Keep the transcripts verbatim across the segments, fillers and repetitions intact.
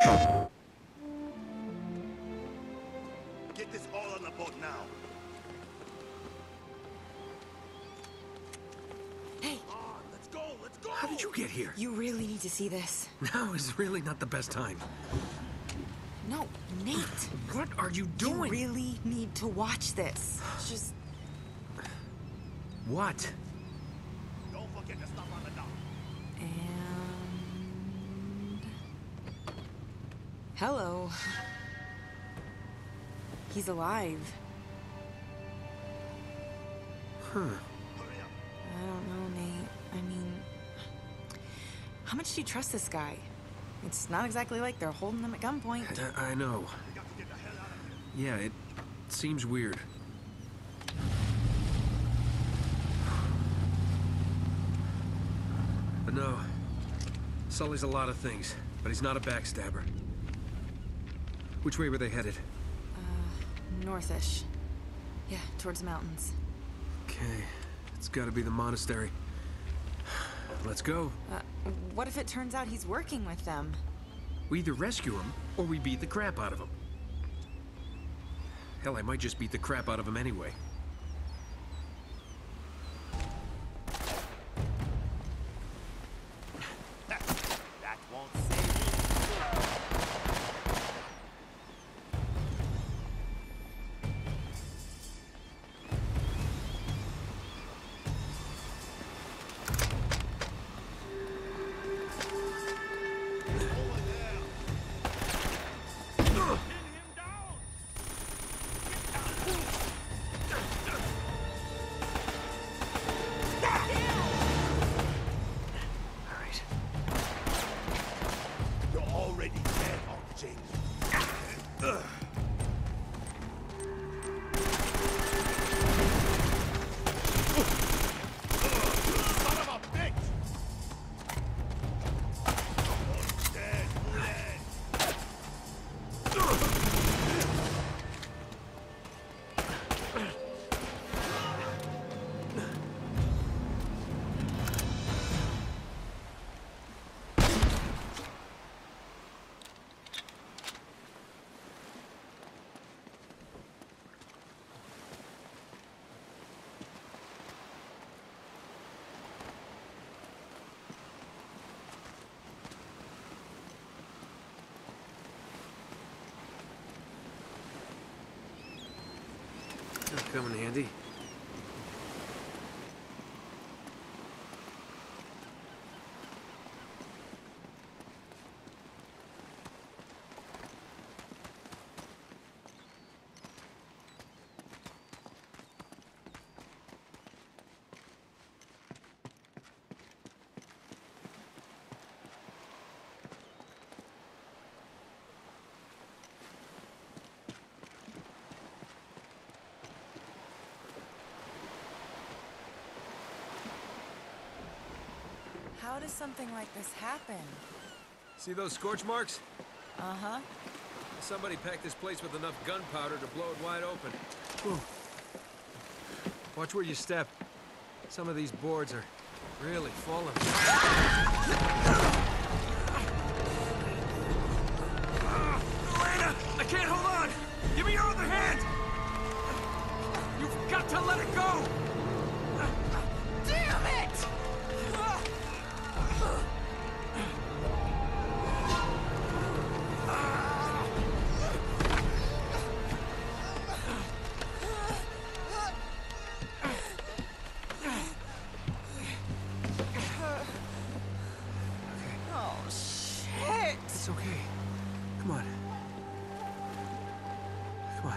Get this all on the boat now. Hey! On, let's go, let's go! How did you get here? You really need to see this. Now is really not the best time. No, Nate! What are you doing? You really need to watch this. Just... What? Don't forget to stop on the dock. And... Hello. He's alive. Huh. Hurry up. I don't know, Nate. I mean... How much do you trust this guy? It's not exactly like they're holding him at gunpoint. I, I know. We got to get the hell out of here. Yeah, it seems weird. But no, Sully's a lot of things, but he's not a backstabber. Which way were they headed? Uh, northish. Yeah, towards the mountains. Okay, it's gotta be the monastery. Let's go. Uh, what if it turns out he's working with them? We either rescue him, or we beat the crap out of him. Hell, I might just beat the crap out of him anyway. That won't save you. Come in handy. How does something like this happen? See those scorch marks? Uh-huh. Somebody packed this place with enough gunpowder to blow it wide open. Whew. Watch where you step. Some of these boards are really falling. Elena! I can't hold on! Give me your other hand! You've got to let it go! Damn it! It's okay. Come on. Come on.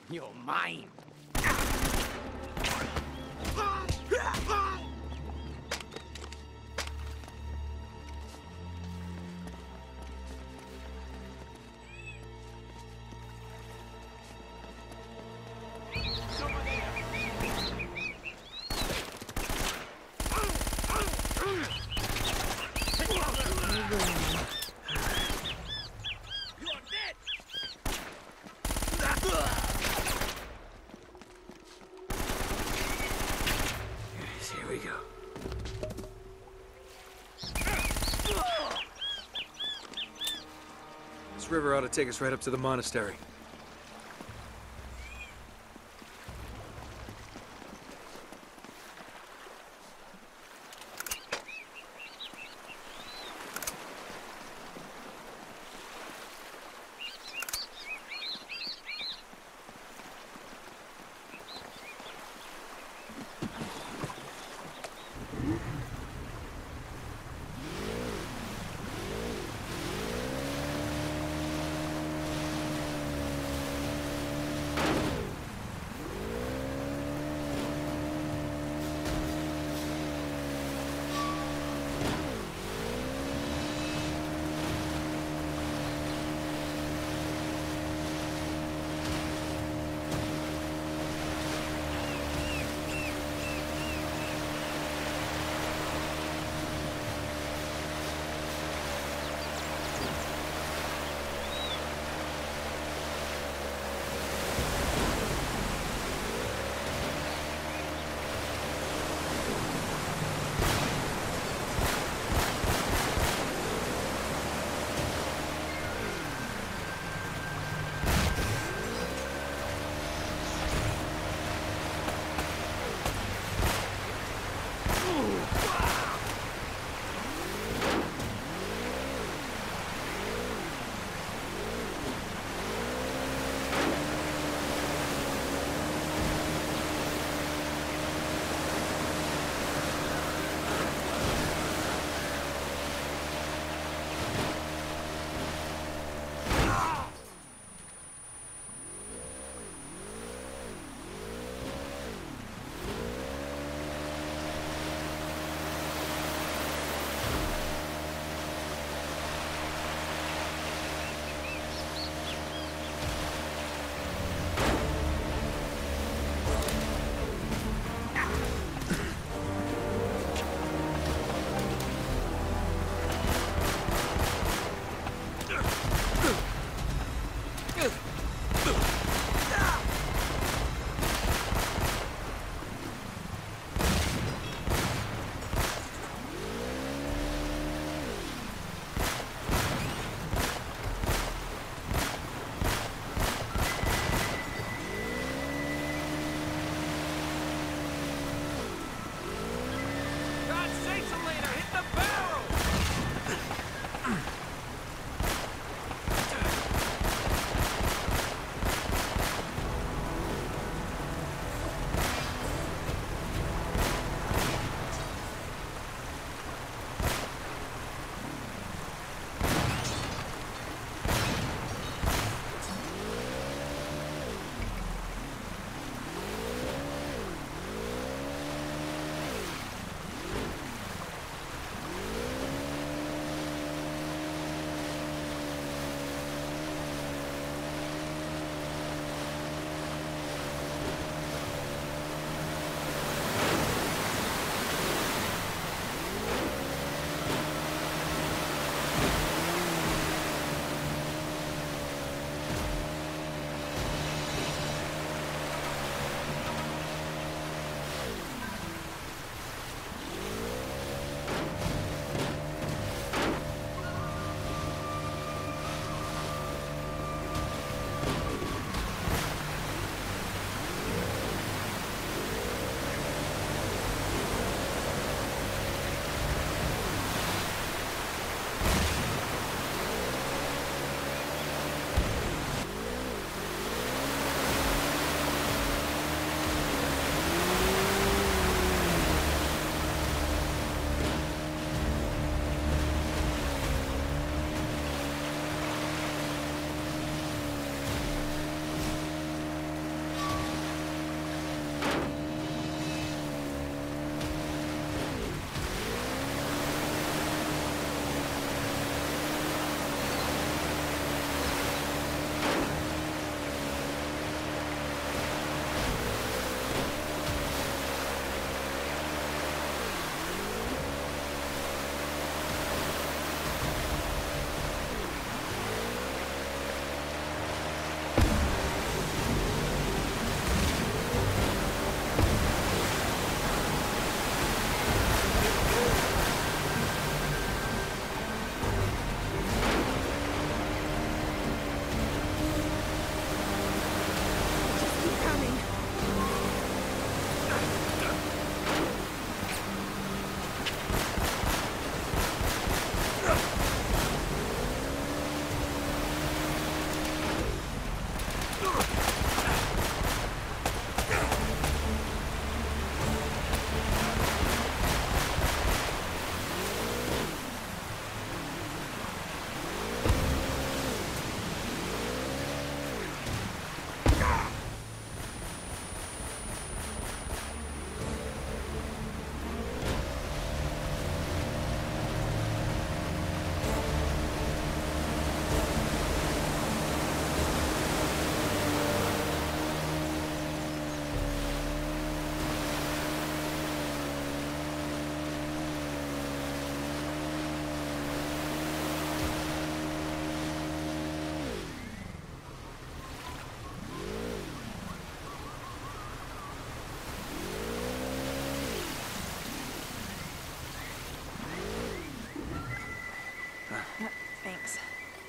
You're mine. Here we go. This river ought to take us right up to the monastery.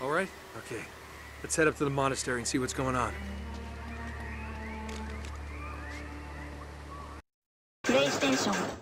All right? Okay. Let's head up to the monastery and see what's going on. PlayStation